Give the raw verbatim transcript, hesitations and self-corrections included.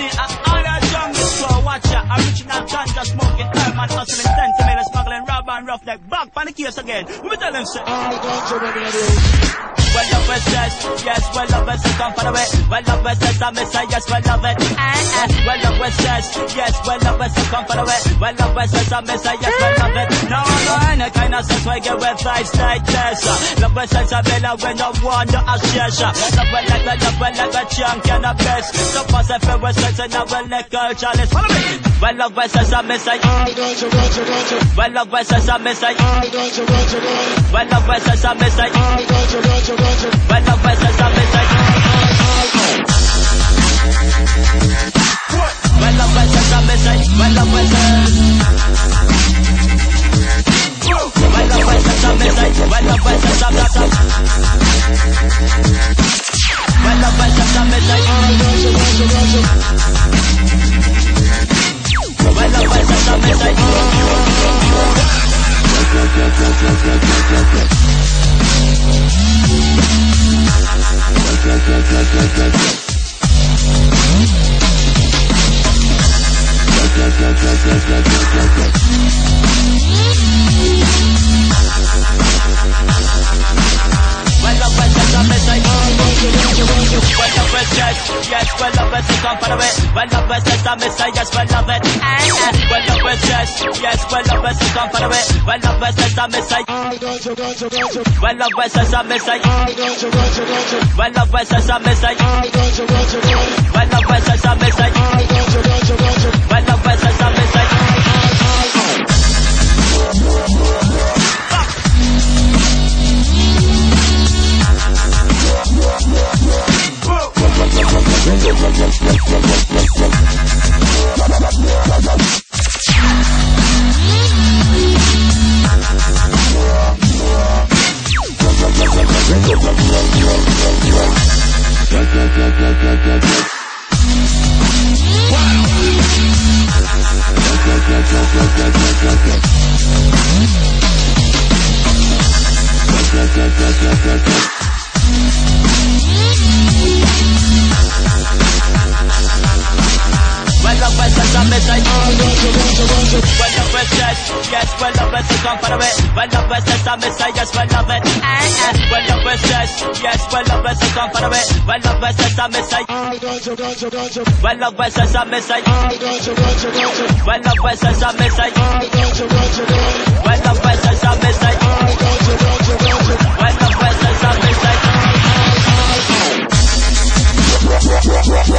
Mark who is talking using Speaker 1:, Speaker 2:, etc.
Speaker 1: see, I all that jungle flow, watch ya. Original ganja smoking, Herman hustling, ten to million smuggling, rob and roughneck, back on the case again. We be tell them say, all ganja regular. Well love West West, yes, well love West West, come for the way. Well love West West, I miss her, yes, well love it. Uh, uh. Well love West West, yes, well love West West, come for the way. Well love West West, I miss her, yes, well love it. No, no, any kind of sense where you get with vibes like this. Love West West, I better when no one to a share. Love well like a, love well like a champion of best. So pass it for West West and I will let go, chalice. Follow me. Well love West West, I miss her. Well love West West, I miss her. Well love West West, I miss her. Well love West West, I miss her. Well love West West, I miss her. Well love West West. Well love West West, I miss her. Well love West West, I miss her. Well love West West, I miss her. Well love West West, I miss her. Well love West West, I miss her. Well love West West, yes, well love West West, come for the way. Well love West West, I miss her, yes, well love it. Well love West West, yes, well love West West, come for the way. Well love West West, I miss her. Well love West West, I miss her. Well love West West, I miss her. Well love West West, I miss her. Well love West West, I miss her. Well love West West, I miss her. Well love West West, yes, well love West West, come for the way. Well love West West, I miss her, yes, well love it. Well love West West, yes, well love West West, come for the way. Well love West West, I miss her. Well love West West, I miss her. Well love West West, I miss her. Well love West West, I miss her. Well love West West, I miss her.